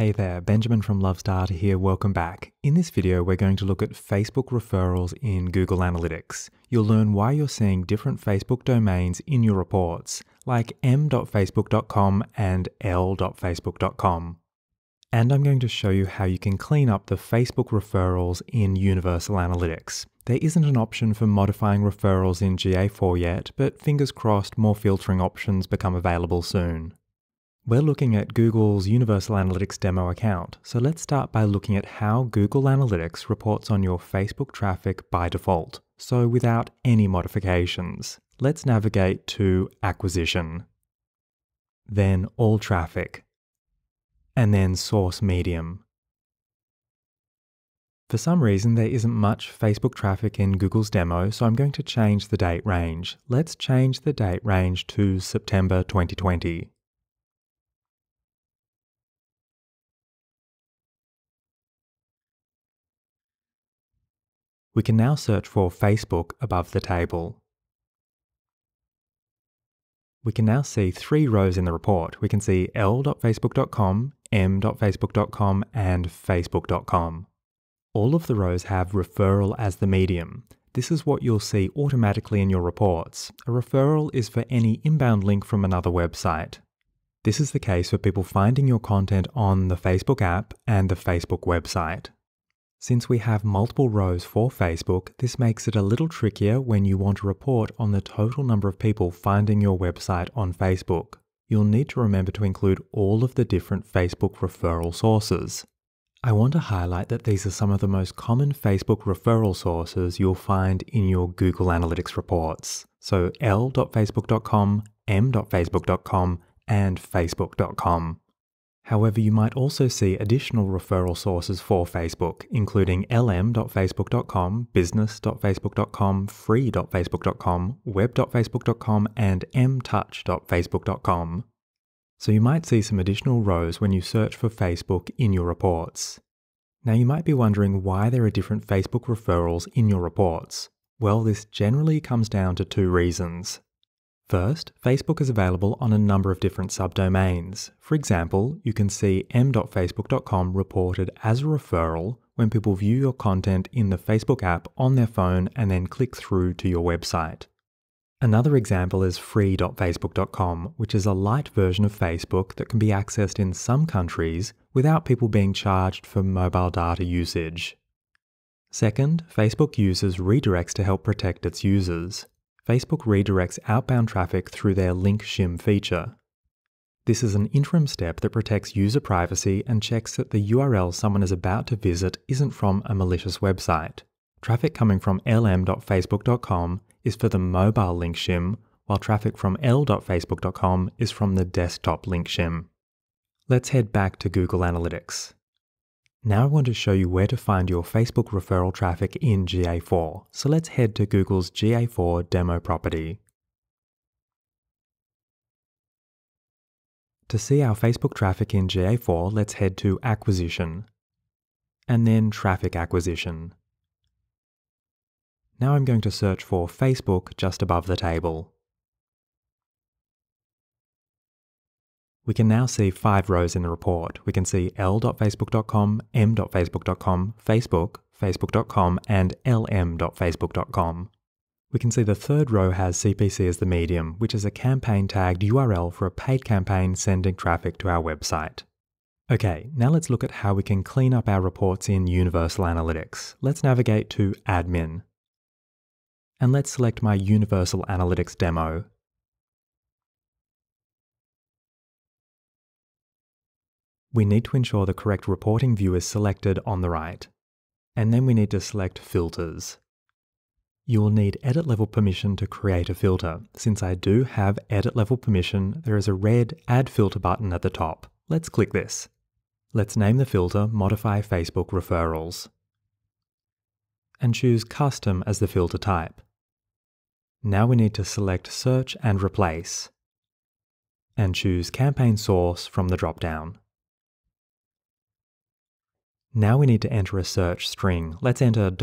Hey there, Benjamin from Love Starter here, welcome back. In this video, we're going to look at Facebook referrals in Google Analytics. You'll learn why you're seeing different Facebook domains in your reports, like m.facebook.com and l.facebook.com. And I'm going to show you how you can clean up the Facebook referrals in Universal Analytics. There isn't an option for modifying referrals in GA4 yet, but fingers crossed more filtering options become available soon. We're looking at Google's Universal Analytics demo account, so let's start by looking at how Google Analytics reports on your Facebook traffic by default, so without any modifications. Let's navigate to Acquisition, then All Traffic, and then Source Medium. For some reason, there isn't much Facebook traffic in Google's demo, so I'm going to change the date range. Let's change the date range to September 2020. We can now search for Facebook above the table. We can now see 3 rows in the report. We can see l.facebook.com, m.facebook.com, and facebook.com. All of the rows have referral as the medium. This is what you'll see automatically in your reports. A referral is for any inbound link from another website. This is the case for people finding your content on the Facebook app and the Facebook website. Since we have multiple rows for Facebook, this makes it a little trickier when you want to report on the total number of people finding your website on Facebook. You'll need to remember to include all of the different Facebook referral sources. I want to highlight that these are some of the most common Facebook referral sources you'll find in your Google Analytics reports. So l.facebook.com, m.facebook.com, and facebook.com. However, you might also see additional referral sources for Facebook, including lm.facebook.com, business.facebook.com, free.facebook.com, web.facebook.com, and mtouch.facebook.com. So you might see some additional rows when you search for Facebook in your reports. Now you might be wondering why there are different Facebook referrals in your reports. Well, this generally comes down to 2 reasons. First, Facebook is available on a number of different subdomains. For example, you can see m.facebook.com reported as a referral when people view your content in the Facebook app on their phone and then click through to your website. Another example is free.facebook.com, which is a light version of Facebook that can be accessed in some countries without people being charged for mobile data usage. Second, Facebook uses redirects to help protect its users. Facebook redirects outbound traffic through their link shim feature. This is an interim step that protects user privacy and checks that the URL someone is about to visit isn't from a malicious website. Traffic coming from lm.facebook.com is for the mobile link shim, while traffic from l.facebook.com is from the desktop link shim. Let's head back to Google Analytics. Now I want to show you where to find your Facebook referral traffic in GA4, so let's head to Google's GA4 demo property. To see our Facebook traffic in GA4, let's head to Acquisition, and then Traffic Acquisition. Now I'm going to search for Facebook just above the table. We can now see 5 rows in the report. We can see l.facebook.com, m.facebook.com, Facebook, facebook.com, and lm.facebook.com. We can see the 3rd row has CPC as the medium, which is a campaign-tagged URL for a paid campaign sending traffic to our website. Okay, now let's look at how we can clean up our reports in Universal Analytics. Let's navigate to Admin. And let's select my Universal Analytics demo. We need to ensure the correct reporting view is selected on the right. And then we need to select Filters. You will need edit level permission to create a filter. Since I do have edit level permission, there is a red Add Filter button at the top. Let's click this. Let's name the filter Modify Facebook Referrals. And choose Custom as the filter type. Now we need to select Search and Replace. And choose Campaign Source from the drop-down. Now we need to enter a search string. Let's enter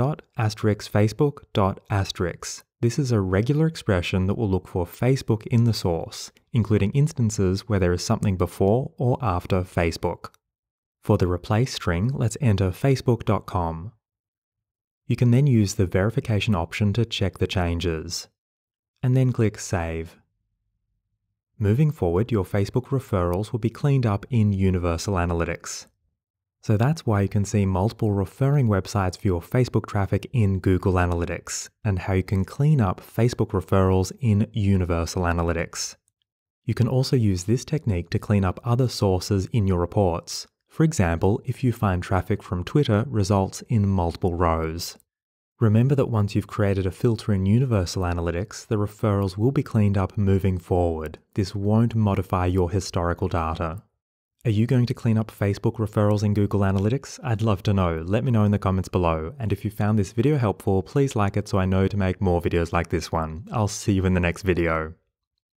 .*Facebook. This is a regular expression that will look for Facebook in the source, including instances where there is something before or after Facebook. For the replace string, let's enter facebook.com. You can then use the verification option to check the changes, and then click Save. Moving forward, your Facebook referrals will be cleaned up in Universal Analytics. So that's why you can see multiple referring websites for your Facebook traffic in Google Analytics, and how you can clean up Facebook referrals in Universal Analytics. You can also use this technique to clean up other sources in your reports. For example, if you find traffic from Twitter results in multiple rows. Remember that once you've created a filter in Universal Analytics, the referrals will be cleaned up moving forward. This won't modify your historical data. Are you going to clean up Facebook referrals in Google Analytics? I'd love to know. Let me know in the comments below. And if you found this video helpful, please like it so I know to make more videos like this one. I'll see you in the next video.